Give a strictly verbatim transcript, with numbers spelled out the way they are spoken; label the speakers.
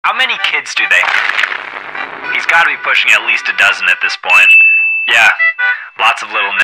Speaker 1: How many kids do they have? He's got to be pushing at least a dozen at this point. Yeah, lots of little